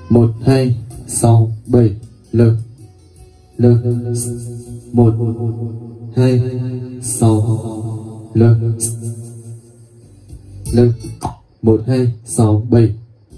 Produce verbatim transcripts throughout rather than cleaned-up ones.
một hai sáu bảy lực lực một hai sáu lực lực một hai sáu bảy.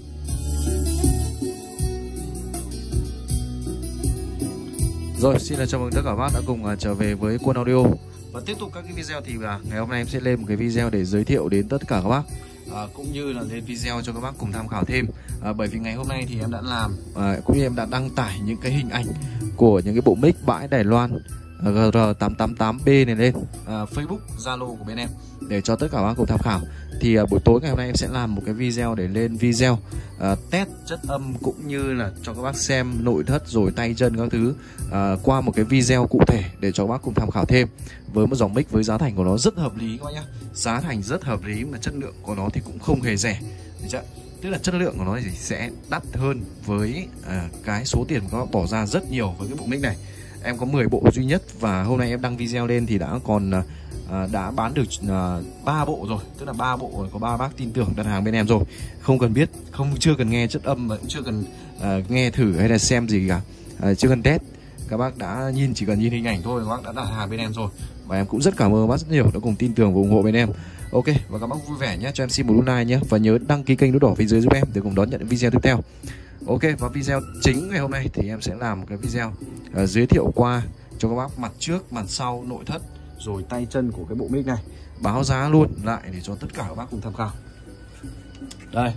Rồi, xin chào mừng tất cả các bác đã cùng uh, trở về với Quân Audio. Và tiếp tục các cái video thì uh, ngày hôm nay em sẽ lên một cái video để giới thiệu đến tất cả các bác, uh, cũng như là lên video cho các bác cùng tham khảo thêm. Uh, bởi vì ngày hôm nay thì em đã làm uh, cũng như em đã đăng tải những cái hình ảnh của những cái bộ mic bãi Đài Loan uh, G R tám tám tám B này lên uh, Facebook, Zalo của bên em để cho tất cả các bác cùng tham khảo. Thì uh, buổi tối ngày hôm nay em sẽ làm một cái video để lên video uh, test chất âm cũng như là cho các bác xem nội thất rồi tay chân các thứ uh, qua một cái video cụ thể để cho các bác cùng tham khảo thêm, với một dòng mic với giá thành của nó rất hợp lý các bác nhá. Giá thành rất hợp lý mà chất lượng của nó thì cũng không hề rẻ, được chưa? Tức là chất lượng của nó thì sẽ đắt hơn với uh, cái số tiền các bác bỏ ra rất nhiều với cái bộ mic này. Em có mười bộ duy nhất và hôm nay em đăng video lên thì đã còn uh, uh, đã bán được ba uh, bộ rồi, tức là ba bộ có ba bác tin tưởng đặt hàng bên em rồi, không cần biết, không chưa cần nghe chất âm và cũng chưa cần uh, nghe thử hay là xem gì cả, uh, chưa cần test, các bác đã nhìn, chỉ cần nhìn hình ảnh thôi các bác đã đặt hàng bên em rồi. Và em cũng rất cảm ơn các bác rất nhiều đã cùng tin tưởng và ủng hộ bên em. Ok, và các bác vui vẻ nhé, cho em xin một nút like nhé, và nhớ đăng ký kênh nút đỏ phía dưới giúp em để cùng đón nhận những video tiếp theo. Ok, và video chính ngày hôm nay thì em sẽ làm một cái video uh, giới thiệu qua cho các bác mặt trước, mặt sau, nội thất rồi tay chân của cái bộ mic này, báo giá luôn lại để cho tất cả các bác cùng tham khảo. Đây,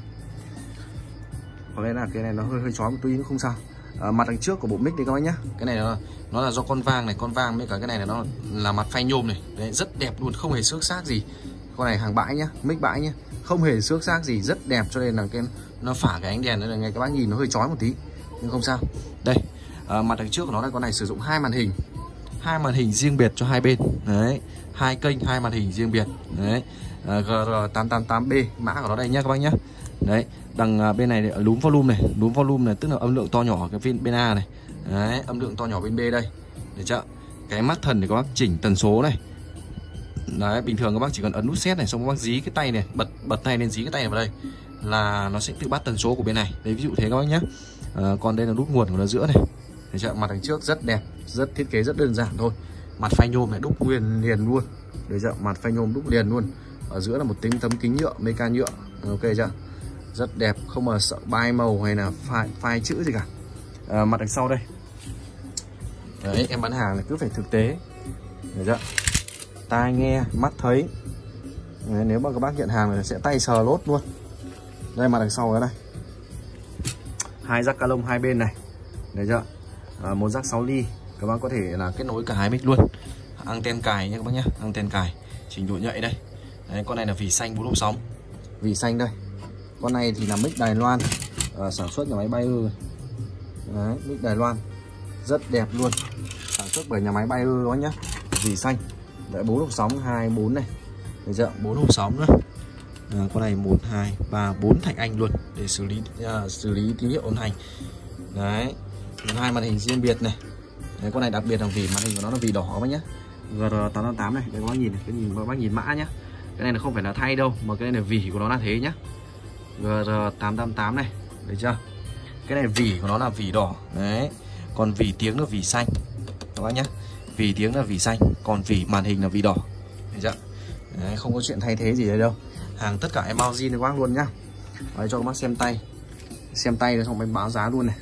có lẽ là cái này nó hơi hơi chói một tí nhưng không sao. À, mặt đằng trước của bộ mic đây các bác nhá, cái này nó, nó là do con vàng này, con vàng với cả cái này là nó là mặt phay nhôm này. Đấy, rất đẹp luôn, không hề xước xác gì. Con này hàng bãi nhá, mic bãi nhá, không hề xước xác gì, rất đẹp, cho nên là cái nó phả cái ánh đèn nữa là ngay các bác nhìn nó hơi chói một tí nhưng không sao. Đây, à, mặt đằng trước của nó là con này sử dụng hai màn hình, hai màn hình riêng biệt cho hai bên. Đấy, hai kênh, hai màn hình riêng biệt. Đấy, à, G R tám tám tám B mã của nó đây nhá các bác nhá. Đấy, đằng à, bên này núm volume này, núm volume này tức là âm lượng to nhỏ cái bên bên A này. Đấy, âm lượng to nhỏ bên B đây. Được chưa? Cái mắt thần thì các bác chỉnh tần số này. Đấy, bình thường các bác chỉ cần ấn nút set này, xong các bác dí cái tay này, bật bật tay lên, dí cái tay này vào đây là nó sẽ tự bắt tần số của bên này. Đấy, ví dụ thế các bác nhé. À, còn đây là nút nguồn của nó giữa này. Được chưa? Mặt đằng trước rất đẹp, rất thiết kế rất đơn giản thôi. Mặt phay nhôm này đúc nguyên liền luôn. Được chưa? Mặt phay nhôm đúc liền luôn. Ở giữa là một tính tấm kính nhựa, meca nhựa. Ok chưa? Rất đẹp, không mà sợ bay màu hay là phai, phai chữ gì cả. À, mặt đằng sau đây. Đấy, em bán hàng này cứ phải thực tế. Được chưa? Tai nghe, mắt thấy. Đấy, nếu mà các bác nhận hàng thì sẽ tay sờ lốt luôn. Đây, mặt đằng sau cái này, hai jack ca lông hai bên này. Được chưa? À, một jack sáu ly, các bác có thể là kết nối cả hai mic luôn. Anten cài nha các bác nhé, anten cài trình độ nhạy đây. Đấy, con này là vỉ xanh bốn lục sóng, vỉ xanh đây. Con này thì là mic Đài Loan, à, sản xuất nhà máy Bayer. Đấy, mic Đài Loan rất đẹp luôn, sản xuất bởi nhà máy Bayer đó nhá. Vỉ xanh, đấy, bốn hộp sóng hai bốn này. Được chưa? bốn hộp sóng nữa. À, con này một hai ba bốn thạch anh luôn để xử lý uh, xử lý tín hiệu âm thanh. Đấy, hai màn hình riêng biệt này. Đấy, con này đặc biệt là vỉ màn hình của nó là vỉ đỏ các bác nhá. G R tám tám tám này, đây các bác nhìn này, cái nhìn các bác nhìn mã nhá. Cái này là không phải là thay đâu, mà cái này là vỉ của nó là thế nhá. G R tám tám tám này, được chưa? Cái này vỉ của nó là vỉ đỏ. Đấy, còn vỉ tiếng là vỉ xanh các bác nhá. Vỉ tiếng là vỉ xanh, còn vỉ màn hình là vỉ đỏ. Được chưa? Đấy, không có chuyện thay thế gì đây đâu. Hàng tất cả em bao zin các bác luôn nhá. Đấy, cho các bác xem tay, xem tay rồi xong em báo giá luôn này.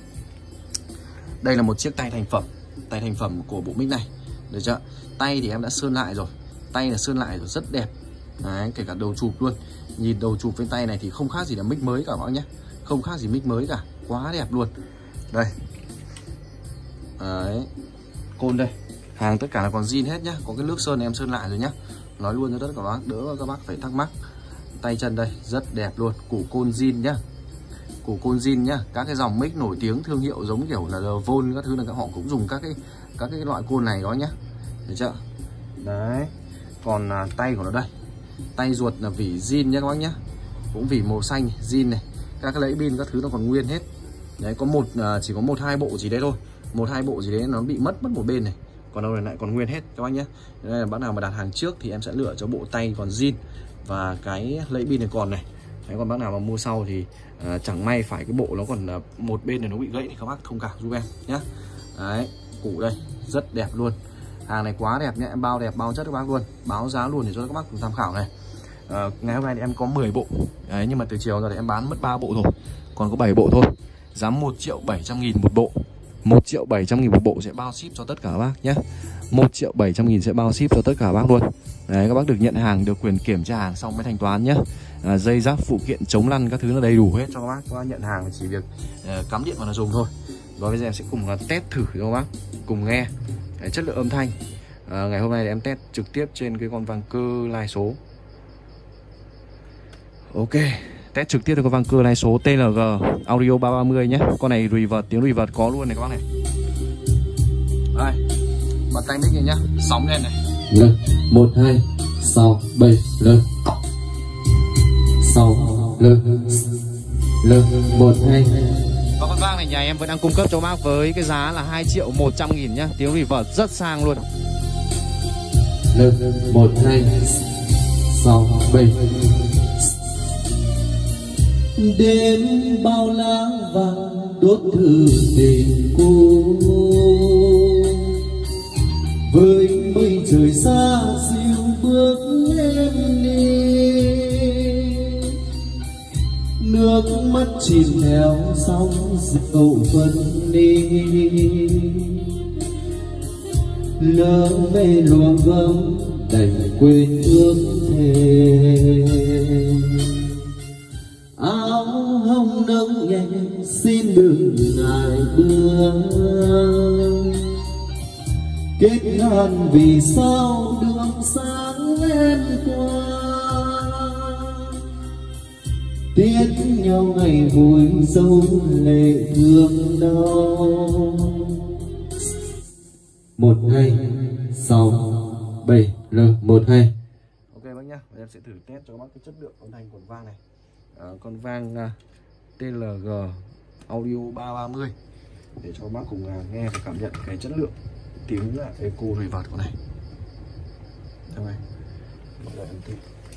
Đây là một chiếc tay thành phẩm, tay thành phẩm của bộ mic này. Được chưa? Tay thì em đã sơn lại rồi, tay là sơn lại rồi, rất đẹp. Đấy, kể cả đầu chụp luôn. Nhìn đầu chụp với tay này thì không khác gì là mic mới cả các bác nhé, không khác gì mic mới cả, quá đẹp luôn. Đây. Đấy, côn đây, hàng tất cả là còn zin hết nhá, có cái nước sơn em sơn lại rồi nhá. Nói luôn cho tất cả các bác, đỡ các bác phải thắc mắc. Tay chân đây rất đẹp luôn, củ côn zin nhá, củ côn zin nhá. Các cái dòng mic nổi tiếng thương hiệu giống kiểu là Vol các thứ là các họ cũng dùng các cái các cái loại côn này đó nhá. Được chưa? Đấy, còn à, tay của nó đây, tay ruột là vỉ zin nhá các bác nhá, cũng vỉ màu xanh zin này. Các cái lấy pin các thứ nó còn nguyên hết. Đấy, có một à, chỉ có một hai bộ gì đấy thôi, một hai bộ gì đấy nó bị mất mất một bên này, còn đâu này lại còn nguyên hết các bác nhé. Đây là bác nào mà đặt hàng trước thì em sẽ lựa cho bộ tay còn zin và cái lấy pin này còn này. Đấy, còn bác nào mà mua sau thì à, chẳng may phải cái bộ nó còn à, một bên này nó bị gãy thì các bác thông cảm giúp em nhé. Đấy, củ đây rất đẹp luôn, hàng này quá đẹp nhé, em bao đẹp bao chất các bác luôn, báo giá luôn để cho các bác cùng tham khảo này. À, ngày hôm nay thì em có mười bộ đấy, nhưng mà từ chiều giờ thì em bán mất ba bộ rồi, còn có bảy bộ thôi, giá một triệu bảy trăm nghìn một bộ. Một triệu bảy trăm nghìn một bộ sẽ bao ship cho tất cả các bác nhé. Một triệu bảy trăm nghìn sẽ bao ship cho tất cả các bác luôn. Đấy, các bác được nhận hàng, được quyền kiểm tra hàng xong mới thanh toán nhé. À, dây giáp phụ kiện chống lăn các thứ là đầy đủ hết cho các bác. Các bác nhận hàng chỉ việc uh, cắm điện vào là dùng thôi. Và bây giờ em sẽ cùng uh, test thử cho các bác cùng nghe Đấy, chất lượng âm thanh. uh, Ngày hôm nay thì em test trực tiếp trên cái con vàng cơ lai số. Ok, test trực tiếp cho con vàng cơ lai số tê lờ giê Audio ba ba mươi nhé. Con này reverb, tiếng reverb có luôn này các bác này. Đây, bật tay mic này nhá, sóng lên này. Lên một hai sáu bảy lên sáu lên lên một hai. Và con vang này nhà em vẫn đang cung cấp cho bác với cái giá là hai triệu một trăm nghìn nhá, tiếng reverb rất sang luôn. Lên một hai sáu bảy. Đêm bao lá vàng đốt thư tình cô, với mây trời xa xíu bước lên đi, nước mắt chìm theo sóng dầu phân đi, lỡ về luồng gấm đành quên ước thề. Áo hồng nâng nhẹ xin đừng ngại bước, kết ngàn vì sao đường sáng lên qua, tiếc nhau ngày vui dấu lệ thương đau. Một hai sáu bảy l một hai. Ok bác nhá, em sẽ thử test cho các bác cái chất lượng âm thanh của vang này. À, con vang uh, tê lờ giê Audio ba ba mươi để cho các bác cùng uh, nghe và cảm nhận cái chất lượng tiếng là echo reverb của này. Đây này, mọi người em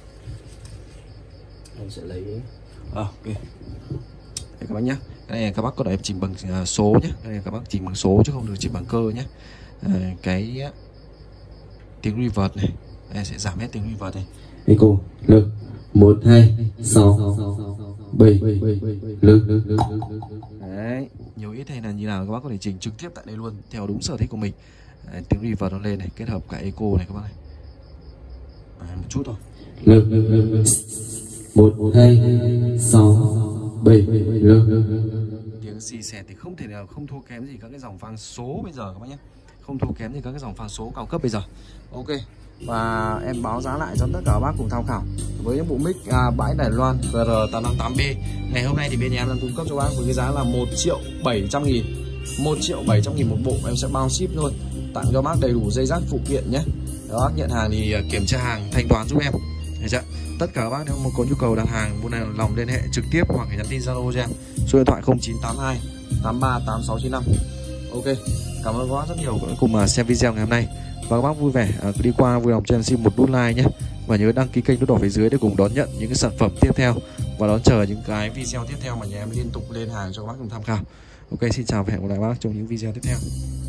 em sẽ lấy à, ok. Đây các bác nhá, cái này các bác có thể chỉnh bằng uh, số nhé, đây này các bác chỉnh bằng số chứ không được chỉnh bằng cơ nhé. À, cái uh, tiếng reverb này, đây sẽ giảm hết tiếng reverb này. Echo lực một hai sáu bảy lực. Đấy, nhiều ít hay là như nào các bác có thể chỉnh trực tiếp tại đây luôn theo đúng sở thích của mình. Đấy, tiếng reverb nó lên này, kết hợp cả echo này các bác này. Đấy, một chút thôi. Lực một hai sáu bảy lực. Tiếng xì xè thì không thể nào không thua kém gì các cái dòng vang số bây giờ các bác nhé, không thua kém gì các cái dòng vang số cao cấp bây giờ. Ok, và em báo giá lại cho tất cả các bác cùng tham khảo với những bộ mic à, bãi Đài Loan G R tám năm tám B. Ngày hôm nay thì bên nhà em đang cung cấp cho bác với cái giá là một triệu bảy trăm nghìn, một triệu bảy trăm nghìn một bộ, em sẽ bao ship luôn, tặng cho bác đầy đủ dây dắt phụ kiện nhé. Đó, nhận hàng thì kiểm tra hàng, thanh toán giúp em. Được chưa? Tất cả các bác nếu mà có nhu cầu đặt hàng mua này lòng liên hệ trực tiếp hoặc nhắn tin Zalo cho em, số điện thoại không chín tám hai tám ba tám sáu chín năm. Ok, cảm ơn các bác rất nhiều đã cùng xem video ngày hôm nay. Và các bác vui vẻ à, đi qua vui lòng cho em xin một nút like nhé, và nhớ đăng ký kênh nút đỏ phía dưới để cùng đón nhận những cái sản phẩm tiếp theo và đón chờ những cái video tiếp theo mà nhà em liên tục lên hàng cho các bác cùng tham khảo. Ok, xin chào và hẹn gặp lại các bác trong những video tiếp theo.